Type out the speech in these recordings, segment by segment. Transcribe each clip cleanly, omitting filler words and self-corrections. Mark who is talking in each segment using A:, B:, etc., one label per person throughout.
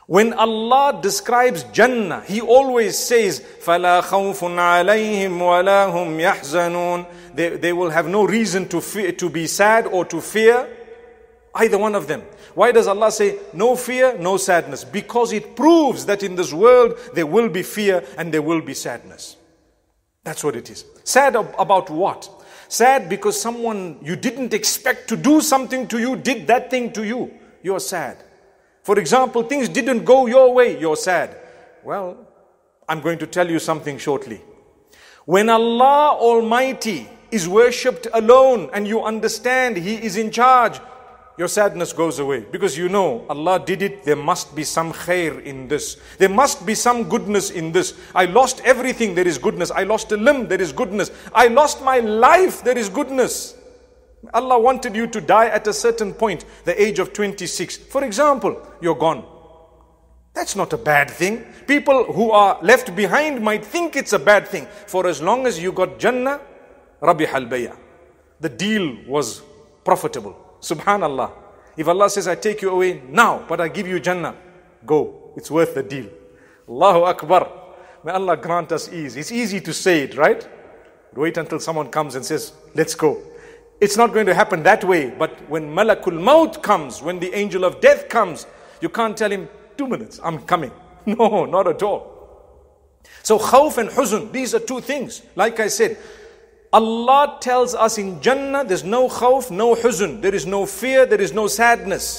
A: When Allah describes Jannah, He always says, فَلَا خَوْفٌ عَلَيْهِمْ وَلَا هُمْ يَحْزَنُونَ. They will have no reason to be sad or to fear, either one of them. Why does Allah say, no fear, no sadness? Because it proves that in this world there will be fear and there will be sadness. That's what it is. Sad about what? Sad because someone you didn't expect to do something to you, did that thing to you. You're sad. For example, things didn't go your way, you're sad. Well, I'm going to tell you something shortly. When Allah Almighty is worshipped alone and you understand He is in charge, your sadness goes away. Because you know, Allah did it, there must be some khair in this. There must be some goodness in this. I lost everything, there is goodness. I lost a limb, there is goodness. I lost my life, there is goodness. Allah wanted you to die at a certain point, the age of 26. For example, you're gone. That's not a bad thing. People who are left behind might think it's a bad thing. For as long as you got Jannah, Rabih al-Bay'a. The deal was profitable. Subhanallah. If Allah says, I take you away now, but I give you Jannah, go. It's worth the deal. Allahu Akbar. May Allah grant us ease. It's easy to say it, right? Wait until someone comes and says, let's go. It's not going to happen that way. But when Malakul Maut comes, when the angel of death comes, you can't tell him, 2 minutes, I'm coming. No, not at all. So khawf and huzn, these are two things. Like I said, Allah tells us in Jannah, there's no khawf, no huzn. There is no fear, there is no sadness.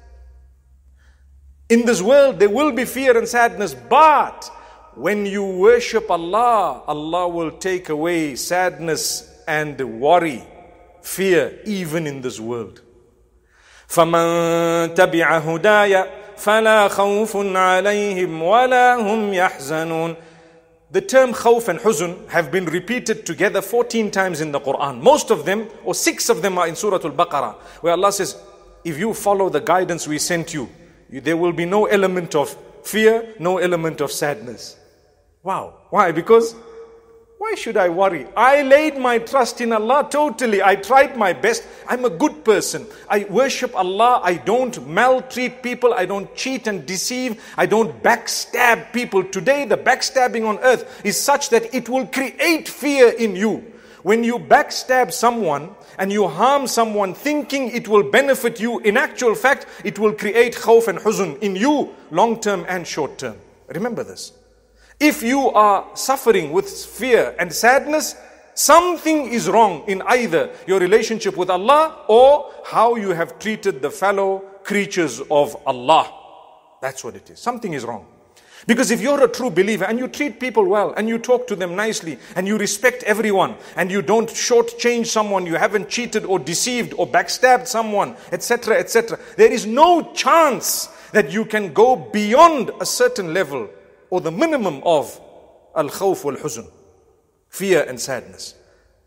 A: In this world, there will be fear and sadness. But when you worship Allah, Allah will take away sadness and worry, fear, even in this world. فَمَن تَبِعَ هُدَايَ فَلَا خَوْفٌ عَلَيْهِمْ وَلَا هُمْ يَحْزَنُونَ. The term khawf and huzn have been repeated together 14 times in the Quran. Most of them, or 6 of them, are in Surah Al-Baqarah, where Allah says, if you follow the guidance we sent you, there will be no element of fear, no element of sadness. Wow. Why? Because why should I worry? I laid my trust in Allah totally. I tried my best. I'm a good person. I worship Allah. I don't maltreat people. I don't cheat and deceive. I don't backstab people. Today, the backstabbing on earth is such that it will create fear in you. When you backstab someone and you harm someone thinking it will benefit you, in actual fact, it will create khawf and huzn in you, long term and short term. Remember this. If you are suffering with fear and sadness, something is wrong in either your relationship with Allah or how you have treated the fellow creatures of Allah. That's what it is. Something is wrong. Because if you're a true believer and you treat people well and you talk to them nicely and you respect everyone and you don't shortchange someone, you haven't cheated or deceived or backstabbed someone, etc., etc., there is no chance that you can go beyond a certain level or the minimum of al-khawf wal-huzn, fear and sadness.